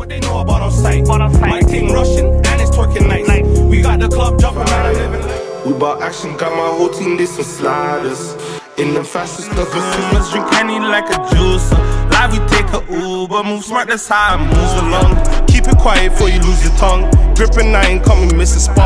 what they know about on site. My team rushing and it's twerking nice. We got the club jumping, man, I'm living life. We bout action, got my whole team, they some sliders. In the fashion stuff, it's drink Henny like a juicer. Live we take a Uber, move smart, that's how I move along. Keep it quiet before you lose your tongue. Gripping 9, call me Mrs.